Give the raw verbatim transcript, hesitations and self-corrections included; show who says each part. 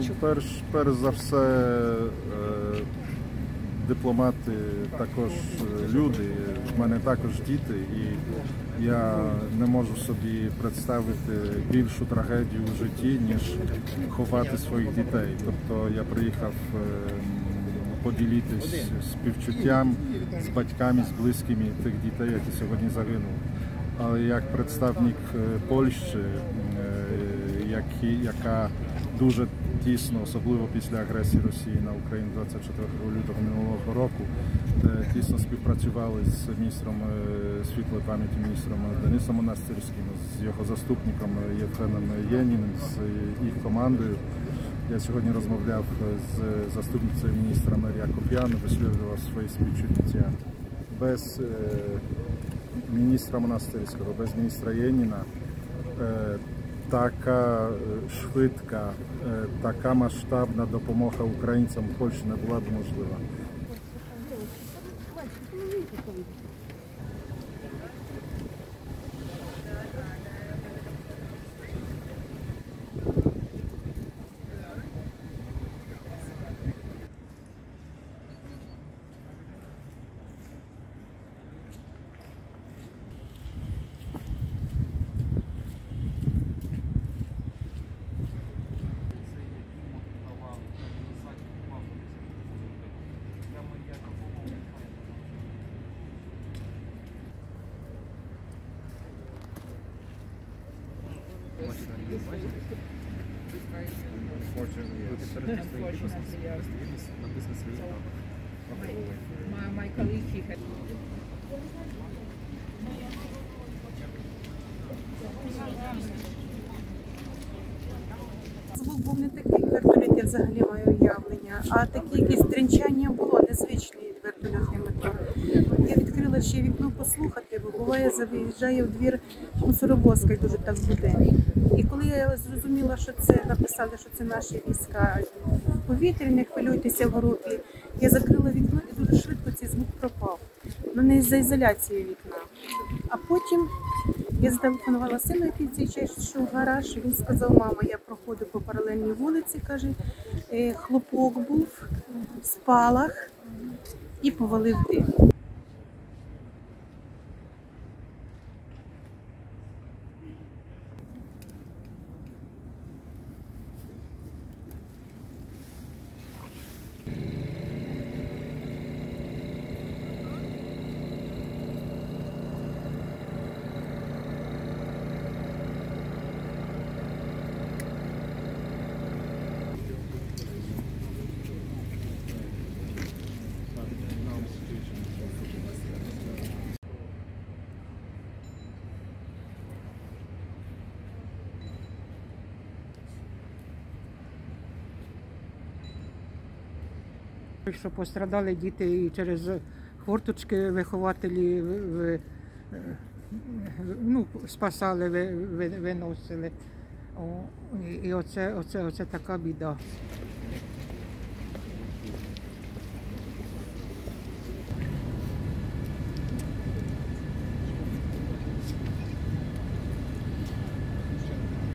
Speaker 1: Перш, перш за все, дипломати також люди, в мене також діти, і я не можу собі представити більшу трагедію в житті, ніж ховати своїх дітей. Тобто я приїхав поділитись співчуттям з батьками, з близькими тих дітей, які сьогодні загинули. Але як представник Польщі, яка дуже тісно, особливо після агресії Росії на Україну двадцять четвертого лютого минулого року, тісно співпрацювали з міністром світлої пам'яті, міністром Денисом Монастирським, з його заступником Євгеном Єніним, з їх командою. Я сьогодні розмовляв з заступницею міністра Марія Коп'яну, висловлював свої співчуття. Без міністра Монастирського, без міністра Єніна така швидка, така масштабна допомога українцям в Польщі не була б можлива.
Speaker 2: My colleague, he had.
Speaker 3: Звук був не такий, як вертольот, я взагалі маю уявлення, а такі якісь тринчання було, незвичні від вертольотної метро. Я відкрила ще вікно послухати, бо буває, заїжджає в двір мусоровозка і дуже так буде. І коли я зрозуміла, що це, написали, що це наші війська повітря, не хвилюйтеся в групі, я закрила вікно і дуже швидко цей звук пропав. Ну не із-за ізоляції вікна. А потім я зателефонувала сину, який в цей час йшов в гараж, і він сказав: мама, я проходив по паралельній вулиці, каже, хлопок був, спалах і повалив дим.
Speaker 2: Що пострадали діти і через хворточки вихователі ну, спасали, виносили. О, і оце, оце, оце така біда.